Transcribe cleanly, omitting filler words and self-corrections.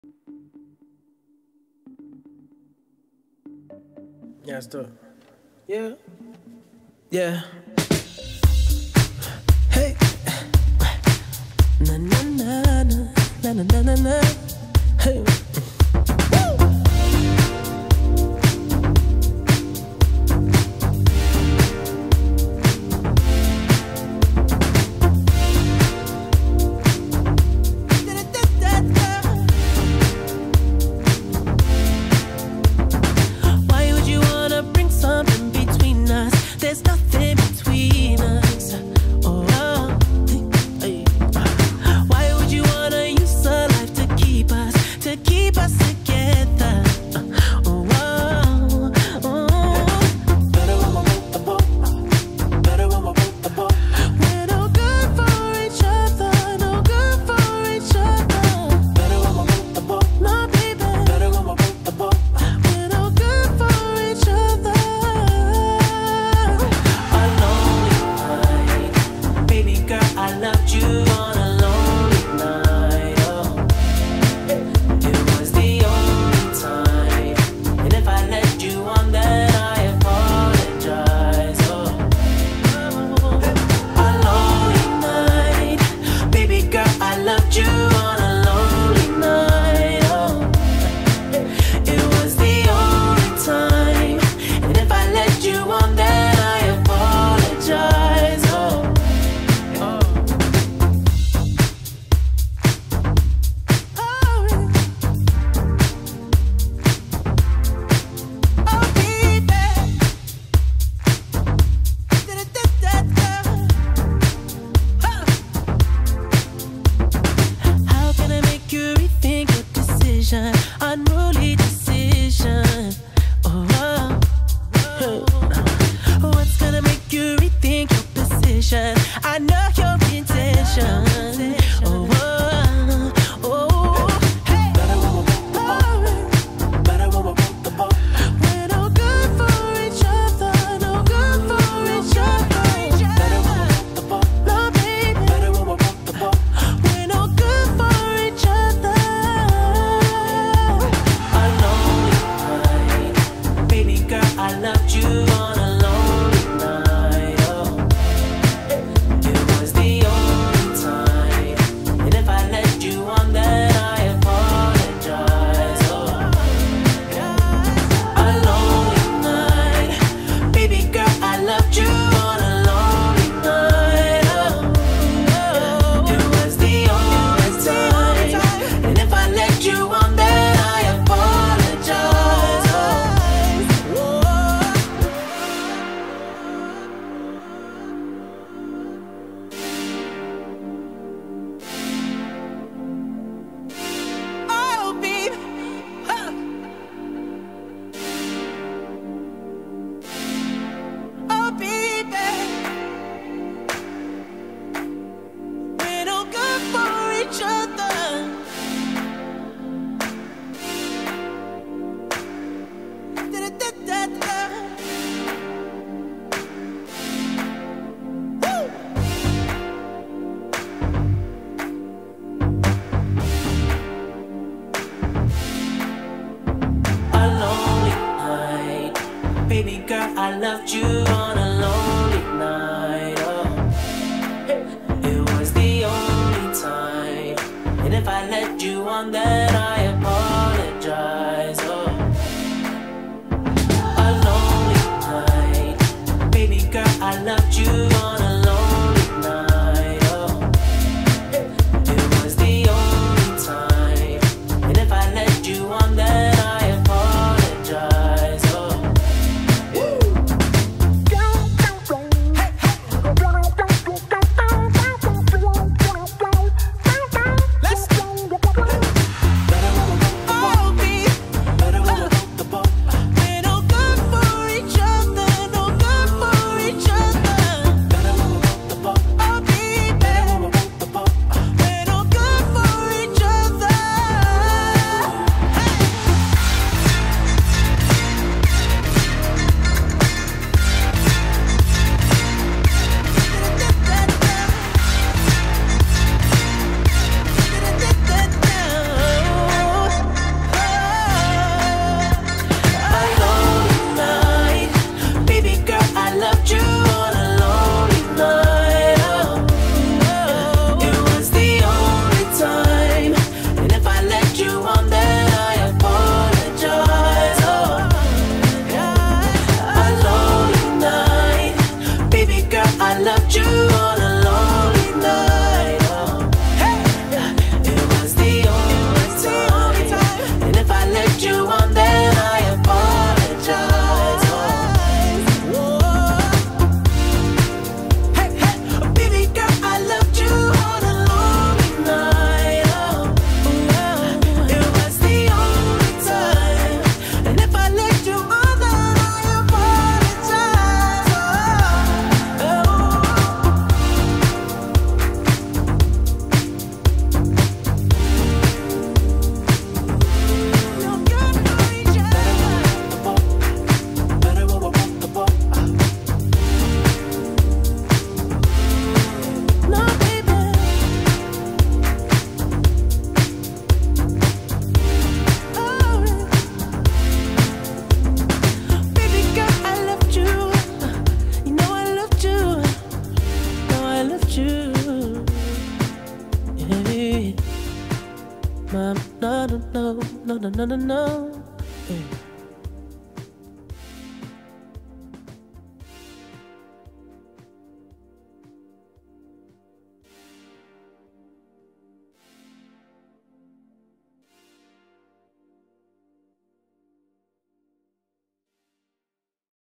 Yeah, stop. Yeah. Yeah. Hey. Na na na na na na na na. Hey. There's nothing between us. Oh, hey. Why would you wanna use a life to keep us together? Oh, better when we're both apart. Better when we're both apart. We're no good for each other. No good for each other. Better when we're both apart. No, baby. Better when we're both apart. We're no good for each other. I loved you on a lonely night, oh. It was the only time. And if I led you on, then I apologize, oh. A lonely night. Baby girl, I loved you on a lonely night, oh. It was the only time. And if I led you on, then I apologize, oh. Unruly decision. Oh, what's gonna make you rethink your position? I know your intention. Oh, hey. Better when we're both apart. Better when we're both apart. We're no good for each other. No good for each other. Better when we're both apart. No, baby. Better when we're both apart. We're no good for each other. I loved you on a lonely night, oh. It was the only time. And if I led you on, then I apologize, oh. A lonely night. Baby girl, I loved you on a lonely night, oh. It was the only time. And if I led you on, then I apologize, oh. Baby girl, I loved you on a lonely night, oh. It was the only time. And if I led you on, then I apologize, oh. A lonely night. Baby girl, I loved you on a lonely night, oh. It was the only time. And if I led you on, then I apologize, oh. Girl, you. Yeah. No, no, no, no, no, no, no, no.